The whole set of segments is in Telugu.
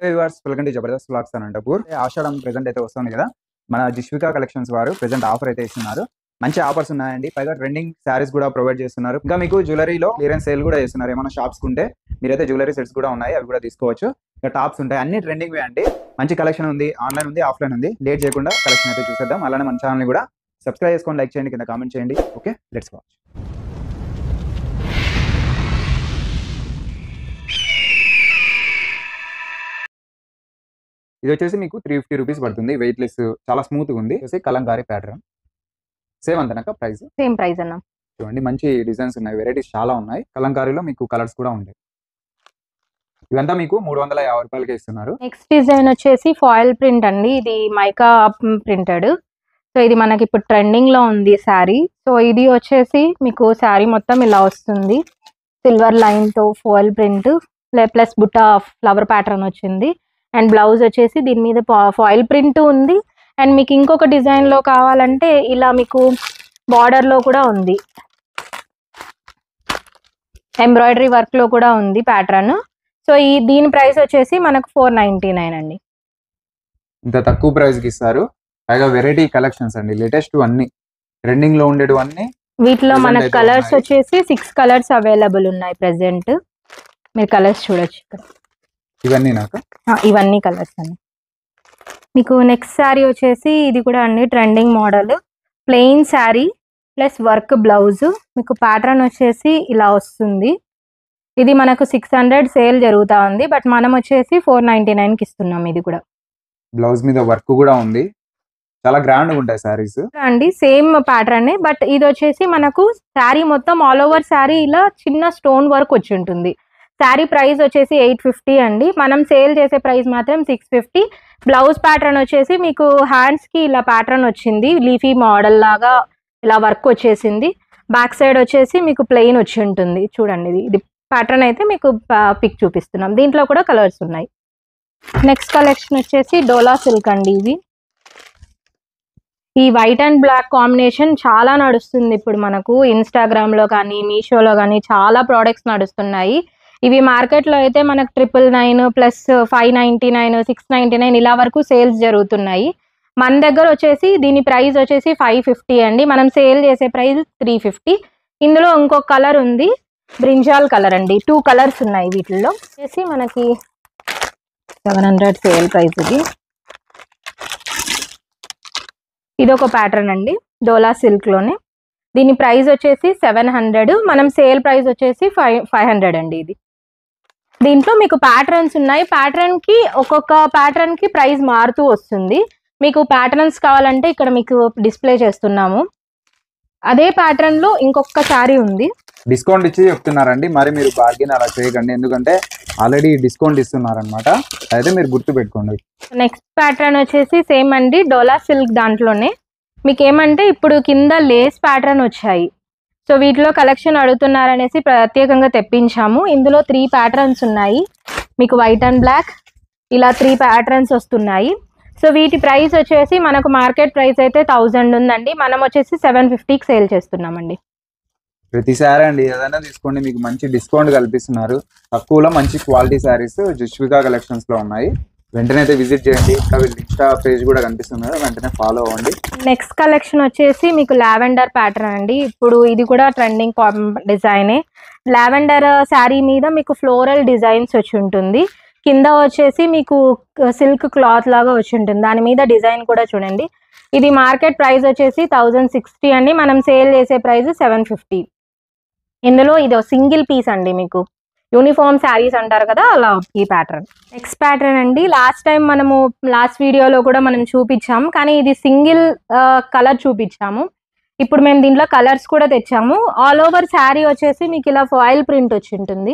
Viewers welcome to Jabardasth vlogs Anantapur. ఆషాఢం ప్రెజెంట్ అయితే వస్తుంది కదా, మన జిష్వికా కలెక్షన్స్ వారు ప్రెజెంట్ ఆఫర్ అయితే ఇస్తున్నారు. మంచి ఆఫర్స్ ఉన్నాయండి. పైగా ట్రెండింగ్ శారీస్ కూడా ప్రొవైడ్ చేస్తున్నారు. ఇంకా మీకు జ్యువెలరీలో క్లియరెన్స్ సేల్ కూడా చేస్తున్నారు. ఏమైనా షాప్స్ ఉంటే మీరైతే జ్యువెలరీ సెట్స్ కూడా ఉన్నాయి, అవి కూడా తీసుకోవచ్చు. ఇంకా టాప్స్ ఉంటాయి, అన్ని ట్రెండింగ్ వే అండి. మంచి కలెక్షన్ ఉంది, ఆన్లైన్ ఉంది, ఆఫ్లైన్ ఉంది. లేట్ చేయకుండా కలెక్షన్ అయితే చూసేద్దాం. అలానే మన ఛానల్ని కూడా సబ్స్క్రైబ్ చేసుకొని లైక్ చేయండి, కింద కామెంట్ చేయండి. Okay, let's watch. ఇది వచ్చేసి మీకు 350 రూపీస్ పడుతుంది. వెయిట్ లెస్, చాలా స్మూత్ గా ఉంది. కలంకారీ ప్యాటర్న్ సేమ్ అంతనక ప్రైస్ సేమ్ ప్రైస్ అన్న. చూడండి, మంచి డిజైన్స్ ఉన్నాయి, వెరైటీస్ చాలా ఉన్నాయి. కలంకారీలో మీకు కలర్స్ కూడా ఉంటాయి. ఇదంతా మీకు 350 రూపాయలకి ఇస్తున్నారు. నెక్స్ట్ డిజైన్ వచ్చేసి ఫాయిల్ ప్రింట్ అండి. ఇది మైకా ప్రింటెడ్. సో ఇది మనకి ఇప్పుడు ట్రెండింగ్ లో ఉంది శారీ. సో ఇది వచ్చేసి మీకు శారీ మొత్తం ఇలా వస్తుంది, సిల్వర్ లైన్ తో ఫాయిల్ ప్రింట్ ప్లస్ బుట్ట ఫ్లవర్ ప్యాటర్న్ వచ్చింది. అండ్ బ్లౌజ్ వచ్చేసి దీని మీద ఫాయిల్ ప్రింట్ ఉంది. అండ్ మీకు ఇంకొక డిజైన్ లో కావాలంటే ఇలా మీకు బార్డర్ లో కూడా ఉంది, ఎంబ్రాయిడరీ వర్క్ లో కూడా ఉంది ప్యాటర్న్. సో దీని ప్రైస్ వచ్చేసి మనకు 499 అండి. ఇంత తక్కువ ప్రైస్ కి ఇస్తారు. పైగా వెరైటీ కలెక్షన్స్ అండి, లేటెస్ట్ అన్ని ట్రెండింగ్ లో ఉండేటివన్నీ. వీటిలో మనకు కలర్స్ వచ్చేసి 6 కలర్స్ అవైలబుల్ ఉన్నాయి ప్రెసెంట్. మీరు కలర్స్ చూడొచ్చు ఇక్కడ. ఇవన్నీ కలర్స్ అండి. మీకు నెక్స్ట్ శారీ వచ్చేసి ఇది కూడా అండి trending model, plain sari plus work blouse. మీకు ప్యాటర్న్ వచ్చేసి ఇలా వస్తుంది. ఇది మనకు 600 సేల్ జరుగుతా ఉంది, బట్ మనం వచ్చేసి 499 కి ఇస్తున్నాం. ఇది కూడా బ్లౌజ్ మీద వర్క్ కూడా ఉంది, చాలా గ్రాండ్ గా ఉంటాయి సారీస్ అండి. సేమ్ ప్యాటర్న్, బట్ ఇది వచ్చేసి మనకు శారీ మొత్తం ఆల్ ఓవర్ శారీ ఇలా చిన్న స్టోన్ వర్క్ వచ్చి ఉంటుంది. శారీ ప్రైస్ వచ్చేసి 850 అండి. మనం సేల్ చేసే ప్రైస్ మాత్రం 650. బ్లౌజ్ ప్యాటర్న్ వచ్చేసి మీకు హ్యాండ్స్ కి ఇలా ప్యాటర్న్ వచ్చింది, లీఫీ మోడల్ లాగా ఇలా వర్క్ వచ్చేసింది. బ్యాక్ సైడ్ వచ్చేసి మీకు ప్లెయిన్ వచ్చి ఉంటుంది. చూడండి, ఇది ప్యాటర్న్ అయితే మీకు పిక్ చూపిస్తున్నాం. దీంట్లో కూడా కలర్స్ ఉన్నాయి. నెక్స్ట్ కలెక్షన్ వచ్చేసి డోలా సిల్క్ అండి. ఇవి ఈ వైట్ అండ్ బ్లాక్ కాంబినేషన్ చాలా నడుస్తుంది ఇప్పుడు మనకు. ఇన్స్టాగ్రామ్ లో కానీ మీషోలో కానీ చాలా ప్రోడక్ట్స్ నడుస్తున్నాయి. ఇవి మార్కెట్ లో అయితే మనకు 999 ప్లస్ 599, 699 ఇలా వరకు సేల్స్ జరుగుతున్నాయి. మన దగ్గర వచ్చేసి దీని ప్రైస్ వచ్చేసి 550 అండి. మనం సేల్ చేసే ప్రైస్ 350. ఇందులో ఇంకొక కలర్ ఉంది, బ్రింజాల్ కలర్ అండి. 2 కలర్స్ ఉన్నాయి. వీటిల్లో వచ్చేసి మనకి 700 సేల్ ప్రైస్. ఇది ఒక ప్యాటర్న్ అండి, డోలా సిల్క్ లోనే. దీని ప్రైస్ వచ్చేసి 700, మనం సేల్ ప్రైస్ వచ్చేసి 500 అండి. ఇది దీంట్లో మీకు ప్యాటర్న్స్ ఉన్నాయి. ప్యాటర్న్ కి ఒక్కొక్క ప్యాటర్న్ కి ప్రైస్ మారుతూ వస్తుంది. మీకు ప్యాటర్న్స్ కావాలంటే ఇక్కడ మీకు డిస్ప్లే చేస్తున్నాము. అదే ప్యాటర్న్ లో ఇంకొక శారీ ఉంది, డిస్కౌంట్ ఇచ్చి చెప్తున్నారండి. మరి మీరు బార్గెన్ అలా చేయకండి, ఎందుకంటే ఆల్రెడీ డిస్కౌంట్ ఇస్తున్నారనమాట. అయితే మీరు గుర్తు పెట్టుకోండి. నెక్స్ట్ ప్యాటర్న్ వచ్చేసి సేమ్ అండి, డోలా సిల్క్ దాంట్లోనే. మీకు ఏమంటే ఇప్పుడు కింద లేస్ ప్యాటర్న్ వచ్చాయి. సో వీటిలో కలెక్షన్ అడుగుతున్నారనేసి ప్రత్యేకంగా తెప్పించాము. ఇందులో 3 ప్యాటర్న్స్ ఉన్నాయి. మీకు వైట్ అండ్ బ్లాక్ ఇలా 3 ప్యాటర్న్స్ వస్తున్నాయి. సో వీటి ప్రైస్ వచ్చేసి మనకు మార్కెట్ ప్రైస్ అయితే 1000 ఉందండి. మనం వచ్చేసి 750కి సేల్ చేస్తున్నామండి. ప్రతిసారి అండి ఏదైనా తీసుకోండి, మీకు మంచి డిస్కౌంట్ కల్పిస్తున్నారు. తక్కువలో మంచి క్వాలిటీ శారీస్ జిష్వికా కలెక్షన్స్ లో ఉన్నాయి. వెంటనే అయితే విజిట్ చేయండి. ఇంకా వీళ్ళు ఇన్స్టా పేజ్ కూడా కనిపిస్తుంది, వెంటనే ఫాలో అవ్వండి. నెక్స్ట్ కలెక్షన్ వచ్చేసి మీకు లావెండర్ ప్యాటర్న్ అండి. ఇప్పుడు ఇది కూడా ట్రెండింగ్ డిజైనే. లావెండర్ శారీ మీద మీకు ఫ్లోరల్ డిజైన్స్ వచ్చి ఉంటుంది. కింద వచ్చేసి మీకు సిల్క్ క్లాత్ లాగా వచ్చి ఉంటుంది. దాని మీద డిజైన్ కూడా చూడండి. ఇది మార్కెట్ ప్రైస్ వచ్చేసి 1060 అండి. మనం సేల్ చేసే ప్రైస్ 750. ఇందులో ఇది సింగిల్ పీస్ అండి, మీకు యూనిఫామ్ శారీస్ అంటారు కదా, అలా ఈ ప్యాటర్న్. నెక్స్ట్ ప్యాటర్న్ అండి, లాస్ట్ టైం మనము లాస్ట్ వీడియోలో కూడా మనం చూపించాము, కానీ ఇది సింగిల్ కలర్ చూపించాము. ఇప్పుడు మేము దీంట్లో కలర్స్ కూడా తెచ్చాము. ఆల్ ఓవర్ శారీ వచ్చేసి మీకు ఇలా ఫాయిల్ ప్రింట్ వచ్చి ఉంటుంది.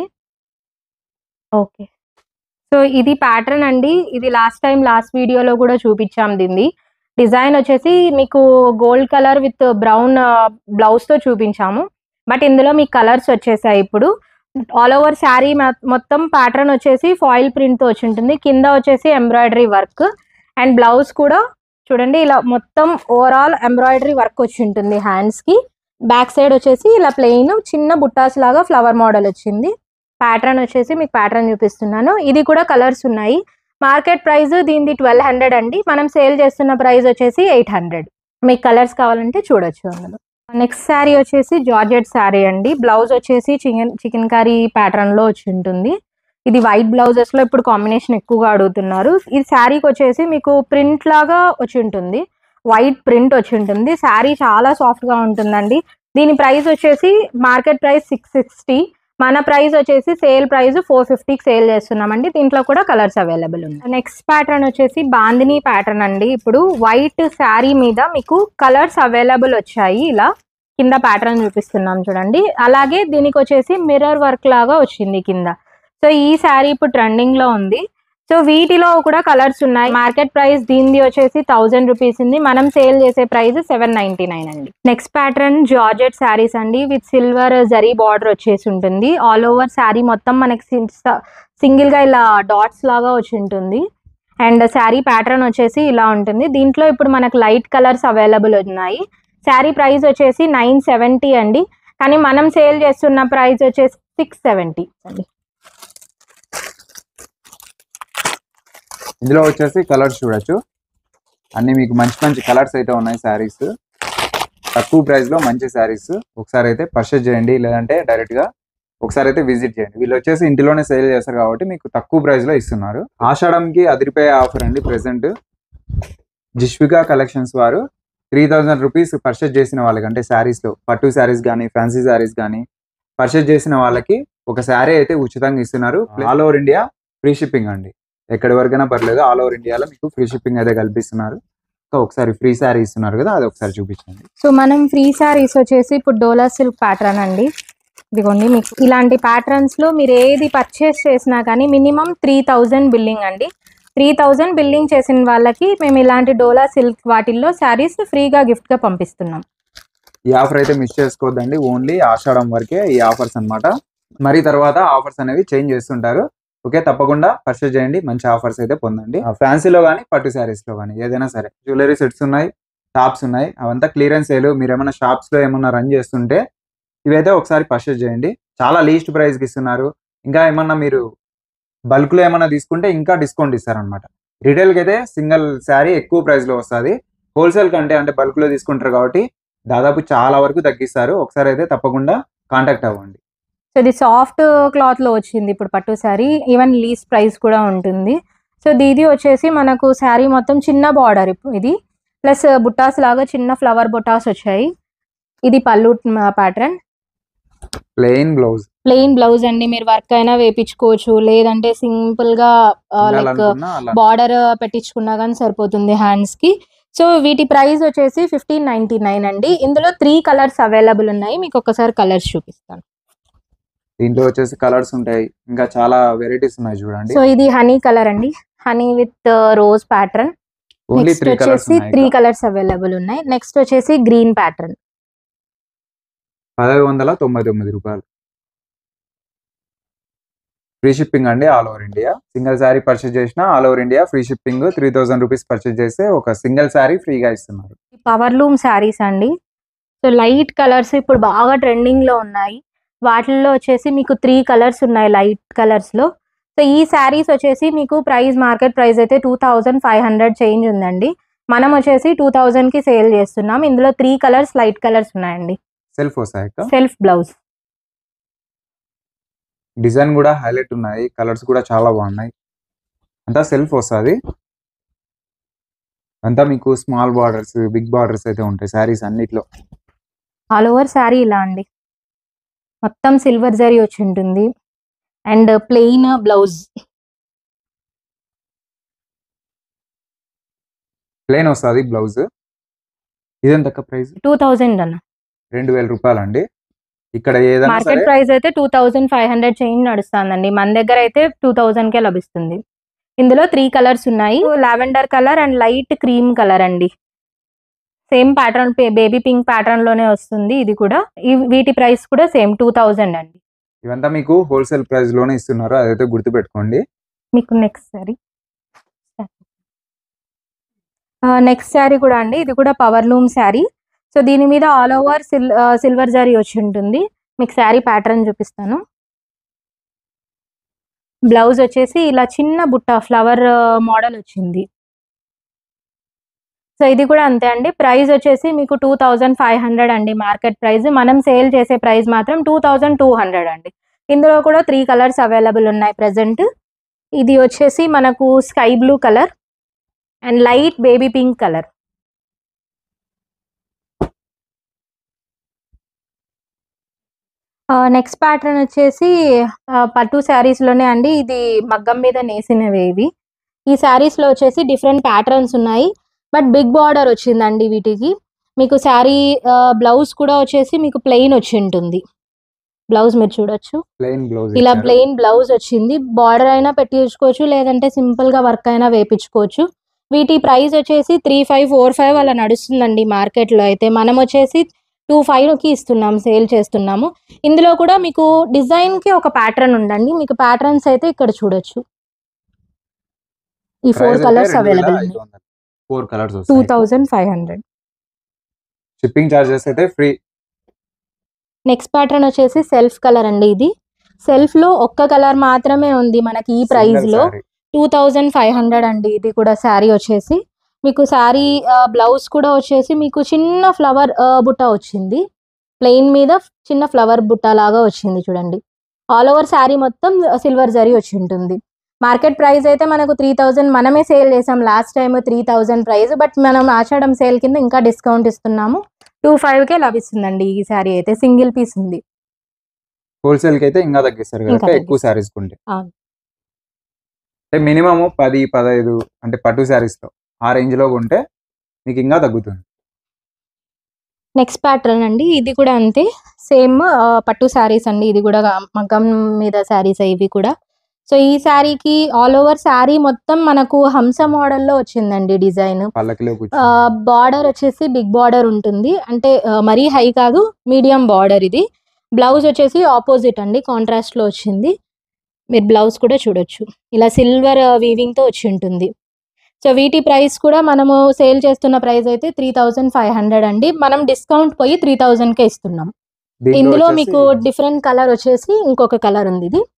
ఓకే, సో ఇది ప్యాటర్న్ అండి. ఇది లాస్ట్ వీడియోలో కూడా చూపించాము. దీన్ని డిజైన్ వచ్చేసి మీకు gold colour with brown blouse తో చూపించాము, బట్ ఇందులో మీకు కలర్స్ వచ్చేసాయి. ఇప్పుడు ఆల్ ఓవర్ శారీ మొత్తం ప్యాటర్న్ వచ్చేసి ఫాయిల్ ప్రింట్ తో వచ్చి ఉంటుంది. కింద వచ్చేసి ఎంబ్రాయిడరీ వర్క్ అండ్ బ్లౌజ్ కూడా చూడండి ఇలా మొత్తం ఓవరాల్ ఎంబ్రాయిడరీ వర్క్ వచ్చి ఉంటుంది హ్యాండ్స్ కి. బ్యాక్ సైడ్ వచ్చేసి ఇలా ప్లెయిన్ చిన్న బుట్టాస్ లాగా ఫ్లవర్ మోడల్ వచ్చింది. ప్యాటర్న్ వచ్చేసి మీకు ప్యాటర్న్ చూపిస్తున్నాను. ఇది కూడా కలర్స్ ఉన్నాయి. మార్కెట్ ప్రైస్ దీనిది 1200 అండి. మనం సేల్ చేస్తున్న ప్రైస్ వచ్చేసి 800. మీకు కలర్స్ కావాలంటే చూడొచ్చు అందులో. నెక్స్ట్ శారీ వచ్చేసి జార్జెట్ శారీ అండి. బ్లౌజ్ వచ్చేసి చికెన్ కర్రీ ప్యాటర్న్ లో వచ్చి ఉంటుంది. ఇది వైట్ బ్లౌజెస్ లో ఇప్పుడు కాంబినేషన్ ఎక్కువగా అడుగుతున్నారు. ఈ శారీకి వచ్చేసి మీకు ప్రింట్ లాగా వచ్చి ఉంటుంది, వైట్ ప్రింట్ వచ్చి ఉంటుంది. శారీ చాలా సాఫ్ట్ గా ఉంటుందండి. దీని ప్రైస్ వచ్చేసి మార్కెట్ ప్రైస్ 660, మన ప్రైస్ వచ్చేసి సేల్ ప్రైస్ 450కి సేల్ చేస్తున్నామండి. దీంట్లో కూడా కలర్స్ అవైలబుల్ ఉన్నాయి. నెక్స్ట్ ప్యాటర్న్ వచ్చేసి బాందిని ప్యాటర్న్ అండి. ఇప్పుడు వైట్ శారీ మీద మీకు కలర్స్ అవైలబుల్ వచ్చాయి. ఇలా కింద ప్యాటర్న్ చూపిస్తున్నాం చూడండి. అలాగే దీనికి వచ్చేసి మిర్రర్ వర్క్ లాగా వచ్చింది కింద. సో ఈ శారీ ఇప్పుడు ట్రెండింగ్ లో ఉంది. సో వీటిలో కూడా కలర్స్ ఉన్నాయి. మార్కెట్ ప్రైస్ దీనిది వచ్చేసి 1000 రూపీస్ ఉంది. మనం సేల్ చేసే ప్రైస్ 799 అండి. నెక్స్ట్ ప్యాటర్న్ జార్జెట్ శారీస్ అండి విత్ సిల్వర్ జరీ బార్డర్ వచ్చేసి ఉంటుంది. ఆల్ ఓవర్ శారీ మొత్తం మనకి సింగిల్ గా ఇలా డాట్స్ లాగా వచ్చి ఉంటుంది. అండ్ శారీ ప్యాటర్న్ వచ్చేసి ఇలా ఉంటుంది. దీంట్లో ఇప్పుడు మనకు లైట్ కలర్స్ అవైలబుల్ ఉన్నాయి. శారీ ప్రైస్ వచ్చేసి 970 అండి. కానీ మనం సేల్ చేస్తున్న ప్రైస్ వచ్చేసి 670 అండి. ఇందులో వచ్చేసి కలర్స్ చూడొచ్చు, అన్ని మీకు మంచి మంచి కలర్స్ అయితే ఉన్నాయి. శారీస్ తక్కువ ప్రైస్ లో మంచి శారీస్. ఒకసారి అయితే పర్చేజ్ చేయండి, లేదంటే డైరెక్ట్ గా ఒకసారి అయితే విజిట్ చేయండి. వీళ్ళు వచ్చేసి ఇంటిలోనే సేల్ చేస్తారు కాబట్టి మీకు తక్కువ ప్రైస్ లో ఇస్తున్నారు. ఆషాఢంకి అదిరిపోయే ఆఫర్ అండి. ప్రెసెంట్ జిష్వికా కలెక్షన్స్ వారు 3000 రూపీస్ పర్చేజ్ చేసిన వాళ్ళకి, అంటే శారీస్ లో పట్టు శారీస్ కానీ ఫ్యాన్సీ శారీస్ కానీ పర్చేజ్ చేసిన వాళ్ళకి ఒక శారీ అయితే ఉచితంగా ఇస్తున్నారు. All over India free shipping అండి. ఎక్కడి వరకైనా పర్లేదు, ఆల్ ఓవర్ ఇండియాలో మీకు ఫ్రీ షిప్పింగ్ అయితే కల్పిస్తున్నారు. ఒకసారి ఫ్రీ శారీ ఇస్తున్నారు కదా, అది ఒకసారి చూపించండి. సో మనం ఫ్రీ శారీస్ వచ్చేసి ఇప్పుడు డోలా సిల్క్ ప్యాటర్న్ అండి. ఇదిగోండి, మీకు ఇలాంటి ప్యాటర్న్స్ లో మీరు ఏది పర్చేస్ చేసినా కానీ మినిమం 3000 బిల్లింగ్ అండి. 3000 బిల్లింగ్ చేసిన వాళ్ళకి మేము ఇలాంటి డోలా సిల్క్ వాటిల్లో శారీస్ ఫ్రీగా గిఫ్ట్ గా పంపిస్తున్నాం. ఈ ఆఫర్ అయితే మిస్ చేసుకోవద్దండి. ఓన్లీ ఆషాఢం వరకే ఈ ఆఫర్స్ అన్నమాట. మరి తర్వాత ఆఫర్స్ అనేవి చేంజ్ చేస్తుంటారు. ఓకే, తప్పకుండా పర్చేజ్ చేయండి, మంచి ఆఫర్స్ అయితే పొందండి. ఫ్యాన్సీలో కానీ పట్టు శారీస్ లో కానీ ఏదైనా సరే. జ్యువెలరీ సెట్స్ ఉన్నాయి, టాప్స్ ఉన్నాయి, అవంతా క్లియరెన్స్ సేల్. మీరు ఏమైనా షాప్స్ లో ఏమన్నా రన్ చేస్తుంటే ఇవైతే ఒకసారి పర్చేజ్ చేయండి. చాలా లీస్ట్ ప్రైస్ కి ఇస్తున్నారు. ఇంకా ఏమన్నా మీరు బల్క్ లో ఏమన్నా తీసుకుంటే ఇంకా డిస్కౌంట్ ఇస్తారనమాట. రిటైల్ కి అయితే సింగిల్ శారీ ఎక్కువ ప్రైస్ లో వస్తుంది. హోల్సేల్ కంటే అంటే బల్క్ లో తీసుకుంటారు కాబట్టి దాదాపు చాలా వరకు తగ్గిస్తారు. ఒకసారి అయితే తప్పకుండా కాంటాక్ట్ అవ్వండి. సో ఇది సాఫ్ట్ క్లాత్ లో వచ్చింది ఇప్పుడు పట్టు శారీ. ఈవెన్ లీస్ట్ ప్రైస్ కూడా ఉంటుంది. సో ఇది వచ్చేసి మనకు శారీ మొత్తం చిన్న బార్డర్ ఇది, ప్లస్ బుట్టాస్ లాగా చిన్న ఫ్లవర్ బుట్టాస్ వచ్చాయి. ఇది పళ్ళు ప్యాటర్న్. ప్లెయిన్ బ్లౌజ్ అండి. మీరు వర్క్ అయినా వేపించుకోవచ్చు, లేదంటే సింపుల్ గా లైక్ బార్డర్ పెట్టించుకున్నా కానీ సరిపోతుంది హ్యాండ్స్ కి. సో వీటి ప్రైస్ వచ్చేసి 1599 అండి. ఇందులో 3 కలర్స్ అవైలబుల్ ఉన్నాయి. మీకు ఒకసారి కలర్స్ చూపిస్తాను. దీంట్లో వచ్చేసి కలర్స్ ఉంటాయి, ఇంకా చాలా వెరైటీస్ ఉన్నాయి చూడండి. సో ఇది హనీ కలర్ అండి, honey with rose pattern. Next వచ్చేసి 3 కలర్స్ అవైలబుల్ ఉన్నాయి. నెక్స్ట్ వచ్చేసి గ్రీన్ ప్యాటర్న్. 1199 రూపాయలు. ఫ్రీ షిప్పింగ్ అండి all over India. Single sari purchase చేసినా all over India free shipping. 3000 rupees purchase చేస్తే ఒక సింగిల్ శారీ ఫ్రీగా ఇస్తున్నారు. పవర్ లూమ్ శారీస్ అండి. సో లైట్ కలర్స్ ఇప్పుడు బాగా ట్రెండింగ్ లో ఉన్నాయి. వాటిల్లో వచ్చేసి మీకు 3 కలర్స్ ఉన్నాయి లైట్ కలర్స్ లో. సో ఈ శారీస్ వచ్చేసి మీకు ప్రైస్ మార్కెట్ ప్రైస్ అయితే 2500 చేంజ్ ఉందండి. మనం వచ్చేసి 2000 కి సేల్ చేస్తున్నాం. ఇందులో 3 కలర్స్ లైట్ కలర్స్ ఉన్నాయండి. Self blouse. డిజైన్ కూడా హైలైట్ ఉన్నాయి, కలర్స్ కూడా చాలా బాగున్నాయి. అంతా సెల్ఫ్ వస్తుంది. అంతా మీకు స్మాల్ బార్డర్స్ బిగ్ బార్డర్స్ అయితే ఉంటాయి శారీస్ అన్నిట్లో. ఆల్ ఓవర్ శారీ ఇలా అండి, మొత్తం సిల్వర్ జరీ వచ్చి ఉంటుంది. And plain blouse. ప్లెయిన్ వస్తుంది బ్లౌజ్. ఇదెంత ప్రైస్? 2000 అన్న. 2000 రూపాయలు అండి. ఇక్కడ ఏదైనా మార్కెట్ ప్రైస్ అయితే 2500 చేంజ్ నడుస్తుందండి. మన దగ్గర అయితే 2000 కే లభిస్తుంది. ఇందులో 3 కలర్స్ ఉన్నాయి. Lavender colour and light cream colour అండి. Same pattern, baby pink pattern లోనే వస్తుంది ఇది కూడా. వీటి ప్రైస్ కూడా సేమ్ 2000 అండి. ఇవంతా మీకు హోల్సేల్ ప్రైస్ లోనే ఇస్తున్నారు, అదైతే గుర్తు పెట్టుకోండి. మీకు నెక్స్ట్ శారీ కూడా అండి, ఇది కూడా పవర్ లూమ్ శారీ. సో దీని మీద ఆల్ ఓవర్ సిల్వర్ జరీ వచ్చి ఉంటుంది. మీకు శారీ ప్యాటర్న్ చూపిస్తాను. బ్లౌజ్ వచ్చేసి ఇలా చిన్న బుట్ట ఫ్లవర్ మోడల్ వచ్చింది. సో ఇది కూడా అంతే అండి. ప్రైస్ వచ్చేసి మీకు 2500 అండి మార్కెట్ ప్రైస్. మనం సేల్ చేసే ప్రైస్ మాత్రం 2200 అండి. ఇందులో కూడా 3 కలర్స్ అవైలబుల్ ఉన్నాయి ప్రెజెంట్. ఇది వచ్చేసి మనకు sky blue colour and light baby pink colour. Next pattern వచ్చేసి పట్టు శారీస్లోనే అండి. ఇది మగ్గం మీద నేసినవి ఇవి. ఈ శారీస్లో వచ్చేసి డిఫరెంట్ ప్యాటర్న్స్ ఉన్నాయి, బట్ బిగ్ బార్డర్ వచ్చిందండి వీటికి. మీకు శారీ బ్లౌజ్ కూడా వచ్చేసి మీకు ప్లెయిన్ వచ్చి ఉంటుంది. బ్లౌజ్ మీరు చూడొచ్చు, ప్లెయిన్ బ్లౌజ్ ఇలా ప్లెయిన్ బ్లౌజ్ వచ్చింది. బార్డర్ అయినా పెట్టించుకోవచ్చు, లేదంటే సింపుల్ గా వర్క్ అయినా వేపించుకోవచ్చు. వీటి ప్రైస్ వచ్చేసి 3545 అలా నడుస్తుందండి మార్కెట్ లో. అయితే మనం వచ్చేసి 25కి ఇస్తున్నాం, సేల్ చేస్తున్నాము. ఇందులో కూడా మీకు డిజైన్ కి ఒక ప్యాటర్న్ ఉందండి. మీకు ప్యాటర్న్స్ అయితే ఇక్కడ చూడొచ్చు. ఈ 4 కలర్స్ అవైలబుల్ ఉన్నాయి. 4 కలర్స్ 2500. షిప్పింగ్ చార్జెస్ అయితే ఫ్రీ. నెక్స్ట్ ప్యాటర్న్ వచ్చేసి సెల్ఫ్ కలర్ అండి. ఇది సెల్ఫ్ లో ఒక్క కలర్ మాత్రమే ఉంది మనకి ఈ ప్రైస్ లో. 2500 అండి. ఇది కూడా శారీ వచ్చేసి మీకు శారీ బ్లౌజ్ కూడా వచ్చేసి మీకు చిన్న ఫ్లవర్ బుట్ట వచ్చింది. ప్లెయిన్ మీద చిన్న ఫ్లవర్ బుట్ట లాగా వచ్చింది చూడండి. ఆల్ ఓవర్ శారీ మొత్తం సిల్వర్ జరీ వచ్చి ఉంటుంది. మార్కెట్ ప్రైస్ అయితే మనకు 3000 మనమే సేల్ చేసాం లాస్ట్ టైం 3000 ప్రైస్. బట్ మనం ఆషాఢం సేల్ కింద ఇంకా డిస్కౌంట్ ఇస్తున్నాము. 25కే లభిస్తుందండి ఈ శారీ అయితే. సింగిల్ పీస్ ఉంది. హోల్సేల్ కి అయితే ఇంకా తగ్గిస్తారు కదా ఎక్కువ శారీస్ కొంటే. అంటే మినిమం 10-15 అంటే పట్టు శారీస్ లో ఆ రేంజ్ లో కొంటే మీకు ఇంకా తగ్గుతుంది. నెక్స్ట్ ప్యాటర్న్ అండి. ఇది కూడా అంతే, సేమ్ పట్టు శారీస్ అండి. ఇది కూడా మగ్గం మీద శారీస్ ఇవి కూడా. సో ఈ శారీకి ఆల్ ఓవర్ శారీ మొత్తం మనకు హంస మోడల్లో వచ్చిందండి డిజైన్. బార్డర్ వచ్చేసి బిగ్ బార్డర్ ఉంటుంది, అంటే మరీ హై కాదు, మీడియం బార్డర్. ఇది బ్లౌజ్ వచ్చేసి ఆపోజిట్ అండి, కాంట్రాస్ట్ లో వచ్చింది. మీరు బ్లౌజ్ కూడా చూడొచ్చు, ఇలా సిల్వర్ వీవింగ్ తో వచ్చి ఉంటుంది. సో వీటి ప్రైస్ కూడా మనము సేల్ చేస్తున్న ప్రైస్ అయితే 3500 అండి. మనం డిస్కౌంట్ పోయి 3000కే ఇస్తున్నాం. ఇందులో మీకు డిఫరెంట్ కలర్ వచ్చేసి ఇంకొక కలర్ ఉంది. ఇది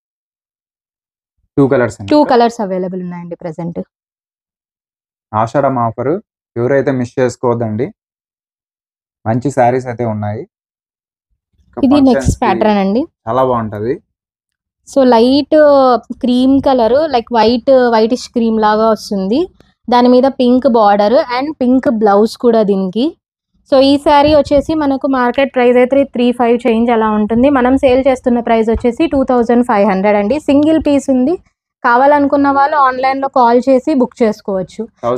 2 కలర్స్ అవైలబుల్ ఉన్నాయండి ప్రెసెంట్. ఆషాఢం ఆఫర్ ఎవరైతే మిస్ చేసుకోవద్దండి, మంచి శారీస్ అయితే ఉన్నాయి. ఇది నెక్స్ట్ ప్యాటర్న్ అండి, చాలా బాగుంటది. So light cream colour, like whitish cream లాగా వస్తుంది. దాని మీద pink border and pink blouse కూడా దీనికి. సో ఈ శారీ వచ్చేసి మనకు మార్కెట్ ప్రైస్ అయితే 35 చేంజ్ అలా ఉంటుంది. మనం సేల్ చేస్తున్న ప్రైస్ వచ్చేసి 2500 అండి. సింగిల్ పీస్ ఉంది. కావాలనుకున్న వాళ్ళు ఆన్లైన్ లో కాల్ చేసి బుక్ చేసుకోవచ్చు.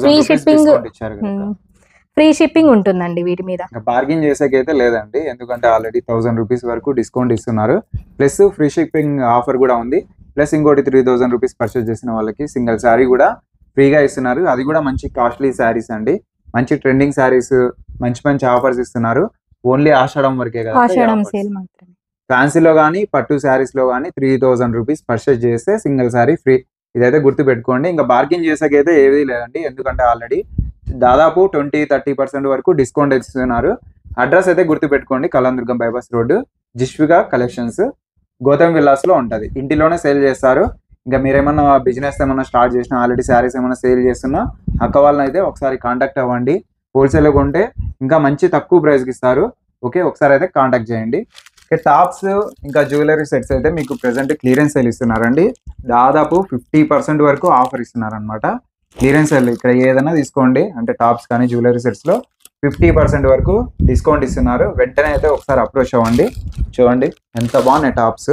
ఫ్రీ షిప్పింగ్ ఉంటుందండి వీటి మీద. బార్గెన్ చేసేకైతే లేదండి, ఎందుకంటే ఆల్రెడీ 1000 రూపీస్ వరకు డిస్కౌంట్ ఇస్తున్నారు. ప్లస్ ఫ్రీ షిప్పింగ్ ఆఫర్ కూడా ఉంది. ప్లస్ ఇంకోటి 3000 రూపీస్ పర్చేస్ చేసిన వాళ్ళకి సింగిల్ శారీ కూడా ఫ్రీగా ఇస్తున్నారు. అది కూడా మంచి కాస్ట్లీ శారీస్ అండి, మంచి ట్రెండింగ్ శారీస్, మంచి మంచి ఆఫర్స్ ఇస్తున్నారు. ఓన్లీ ఆషాఢం వరకే కదా, ఆషాఢం సేల్ మాత్రమే. ఫ్యాన్సీలో కానీ పట్టు శారీస్ లో కానీ 3000 రూపీస్ పర్చేస్ చేస్తే సింగిల్ శారీ ఫ్రీ. ఇదైతే గుర్తు పెట్టుకోండి. ఇంకా బార్గెన్ చేసేకైతే ఏది లేదండి, ఎందుకంటే ఆల్రెడీ దాదాపు 20-30% వరకు డిస్కౌంట్ ఇస్తున్నారు. అడ్రస్ అయితే గుర్తు పెట్టుకోండి, Kalyanadurgam bypass road, Jishvika collections, Gautham villas లో ఉంటది. ఇంటిలోనే సేల్ చేస్తారు. ఇంకా మీరేమన్నా బిజినెస్ ఏమన్నా స్టార్ట్ చేసినా, ఆల్రెడీ శారీస్ ఏమన్నా సేల్ చేస్తున్నా అక్క వాళ్ళని అయితే ఒకసారి కాంటాక్ట్ అవ్వండి. హోల్సేల్ కొంటే ఇంకా మంచి తక్కువ ప్రైస్కి ఇస్తారు. ఓకే, ఒకసారి అయితే కాంటాక్ట్ చేయండి. టాప్స్ ఇంకా జ్యువెలరీ సెట్స్ అయితే మీకు ప్రెసెంట్ క్లియరెన్స్ సేల్ ఇస్తున్నారండి. దాదాపు 50% వరకు ఆఫర్ ఇస్తున్నారు అనమాట. క్లియరెన్స్ సేల్ ఇక్కడ ఏదైనా తీసుకోండి, అంటే టాప్స్ కానీ జ్యువెలరీ సెట్స్ లో 50% వరకు డిస్కౌంట్ ఇస్తున్నారు. వెంటనే అయితే ఒకసారి అప్రోచ్ అవ్వండి. చూడండి ఎంత బాగున్నాయి టాప్స్.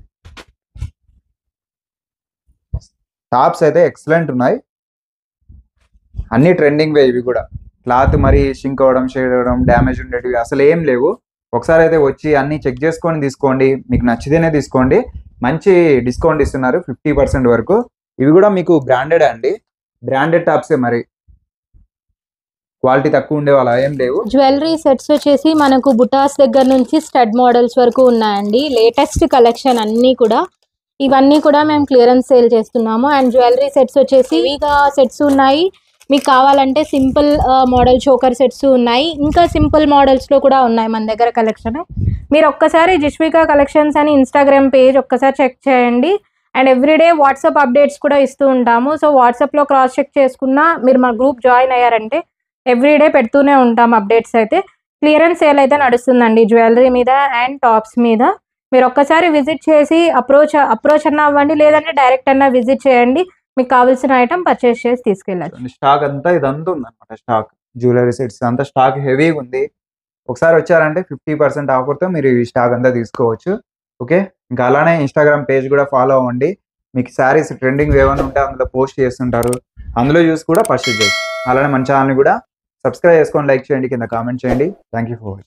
టాప్స్ అయితే ఎక్సలెంట్ ఉన్నాయి, అన్ని ట్రెండింగ్ వే. ఇవి కూడా క్లాత్ మరి షింక్ అవ్వడం, షేడ్ అవ్వడం, డ్యామేజ్ ఉండేటివి అసలు ఏం లేవు. ఒకసారి అయితే వచ్చి అన్ని చెక్ చేసుకొని తీసుకోండి, మీకు నచ్చితేనే తీసుకోండి. మంచి డిస్కౌంట్ ఇస్తున్నారు 50% వరకు. ఇవి కూడా మీకు బ్రాండెడ్ అండి, బ్రాండెడ్ టాప్సే, మరి క్వాలిటీ తక్కువ ఉండే వాళ్ళ ఏం లేవు. జ్యువెలరీ సెట్స్ వచ్చేసి మనకు బుటాస్ దగ్గర నుంచి స్టడ్ మోడల్స్ వరకు ఉన్నాయండి. లేటెస్ట్ కలెక్షన్ అన్నీ కూడా, ఇవన్నీ కూడా మేము క్లియరెన్స్ సేల్ చేస్తున్నాము. అండ్ జ్యువెలరీ సెట్స్ వచ్చేసి ఇవిగా సెట్స్ ఉన్నాయి. మీకు కావాలంటే సింపుల్ మోడల్ చోకర్ సెట్స్ ఉన్నాయి, ఇంకా సింపుల్ మోడల్స్ లో కూడా ఉన్నాయి మన దగ్గర కలెక్షన్. మీరు ఒక్కసారి జిష్వికా కలెక్షన్స్ అని ఇన్స్టాగ్రామ్ పేజ్ ఒక్కసారి చెక్ చేయండి. అండ్ ఎవ్రీడే వాట్సాప్ అప్డేట్స్ కూడా ఇస్తూ ఉంటాము. సో వాట్సాప్లో క్రాస్ చెక్ చేసుకున్నా మీరు మా గ్రూప్ జాయిన్ అయ్యారంటే ఎవ్రీడే పెడుతూనే ఉంటాం అప్డేట్స్ అయితే. క్లియరెన్స్ సేల్ అయితే నడుస్తుందండి జ్యువెలరీ మీద అండ్ టాప్స్ మీద. మీరు ఒక్కసారి విజిట్ చేసి అప్రోచ్ అన్న అవ్వండి, లేదంటే డైరెక్ట్ అన్న విజిట్ చేయండి. మీకు కావాల్సిన ఐటమ్ పర్చేస్ చేసి తీసుకెళ్ళచ్చు. స్టాక్ అంతా ఇదంతా ఉందన్నమాట. స్టాక్ జ్యువెలరీ సెట్స్ అంతా స్టాక్ హెవీగా ఉంది. ఒకసారి వచ్చారంటే 50% ఆఫర్తో మీరు ఈ స్టాక్ అంతా తీసుకోవచ్చు. ఓకే, ఇంకా అలానే ఇన్స్టాగ్రామ్ పేజ్ కూడా ఫాలో అవ్వండి. మీకు శారీస్ ట్రెండింగ్ ఏమైనా ఉంటే అందులో పోస్ట్ చేస్తుంటారు, అందులో చూసి కూడా పర్చేజ్ చేయొచ్చు. అలానే మన ఛానల్ని కూడా సబ్స్క్రైబ్ చేసుకొని లైక్ చేయండి, కింద కామెంట్ చేయండి. Thank you for watching.